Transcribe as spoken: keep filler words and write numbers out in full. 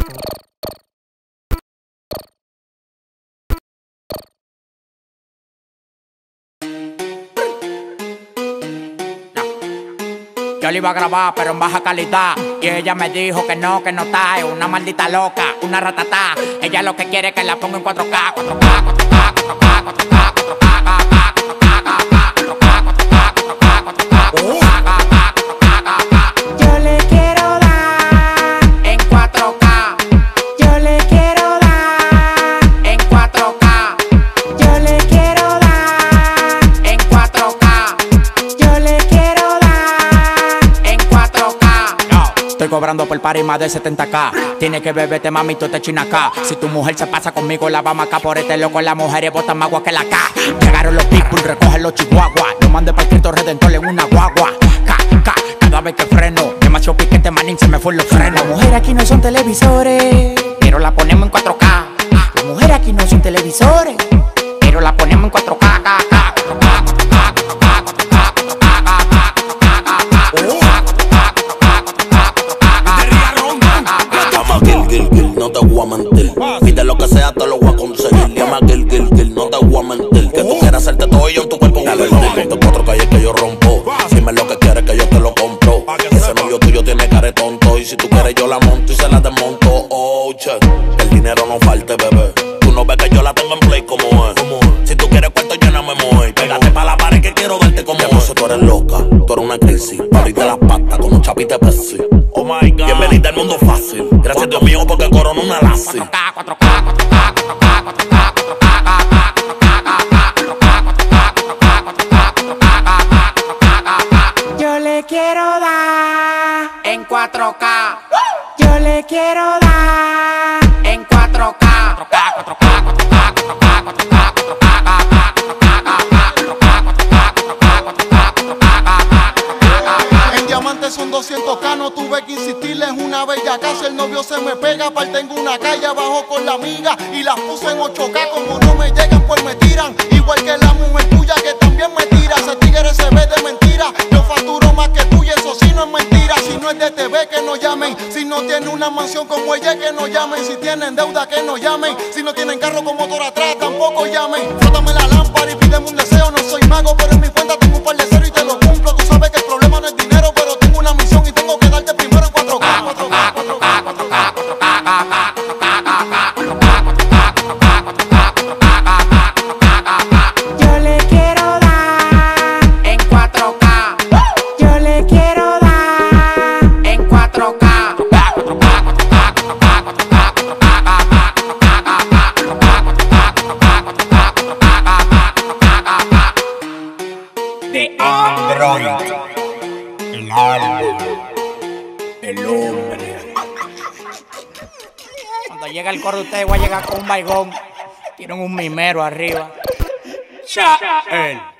Yo le iba a grabar, pero en baja calidad. Y ella me dijo que no, que no está. Es una maldita loca, una ratatá. Ella lo que quiere es que la ponga en cuatro K, cuatro K, cuatro K, cuatro K, cuatro K, cuatro K, yo le quiero dar en cuatro K. Yo le quiero dar en cuatro K. Yo le quiero dar en cuatro K. Yo le quiero dar en cuatro K. No. Estoy cobrando por party más de setenta K. Tienes que beberte, mami, tú te china acá. Si tu mujer se pasa conmigo, la vamos acá. Por este loco, las mujeres botan más agua que la K. Llegaron los pitbull, recogen los chihuahuas. Lo mandé para el Cristo Redentor en una guagua. K, K, cada vez que freno. Demasiado piquete, manín, se me fue los frenos. Las mujeres aquí no son televisores, pero la ponemos en cuatro K. Las mujeres aquí no son televisores, pero la ponemos en cuatro K, K, K. No te voy a mentir, pide lo que sea, te lo voy a conseguir. Llama Gil, Gil, Gil, no te voy a mentir. Que tú quieras hacerte todo y yo en tu cuerpo un invertir. De cuatro calles que yo rompo, dime lo que quieres que yo te lo compro. Ese novio tuyo tiene cara de tonto, y si tú quieres yo la monto y se la desmonto. Oh, che, que el dinero no falte, bebé. Tú no ves que yo la tengo en play como es. Si tú quieres cuarto yo no me muevo. Pégate pa' la pared que quiero darte como es. Tú eres loca, tú eres una crisis. Pa' abrirte las patas como chapita Pepsi. Oh my God, bienvenida al mundo fácil. Gracias Dios mío porque coronó una lazi. cuatro K, cuatro K, cuatro K, cuatro K, cuatro K. Yo le quiero dar en cuatro K. Yo le quiero dar en cuatro K. cuatro K, cuatro K, cuatro K, cuatro K, cuatro K, cuatro K. En diamantes son doscientos K, no tuve que insistirle, es una bella casa. El novio se me pega, aparte tengo una calle abajo con la amiga y las puse en ocho K. Como no me llegan, pues me tiran. Igual que la mujer tuya que también me tira. Ese tigre se ve de mentira. Yo facturo más que tú y eso sí no es mentira. Si no es de T V que no llamen. Si no tiene una mansión como ella que no llamen. Si tienen deuda que no llamen. Si no tienen carro con motor atrás tampoco llamen. Frótame la lámpara y pídeme un deseo. No soy mago pero en mi cuenta tengo un par de cero y te lo cumplo. Tú sabes que el problema no es dinero pero tengo una misión y tengo que darte primero en cuatro K. cuatro K, cuatro K, cuatro K, cuatro K. Yo le quiero dar en cuatro K. Yo le quiero dar en cuatro K. De Android, el árbol, el hombre. Cuando llega el coro, ustedes voy a llegar con un baigón. Tienen un mimero arriba. Cha, él.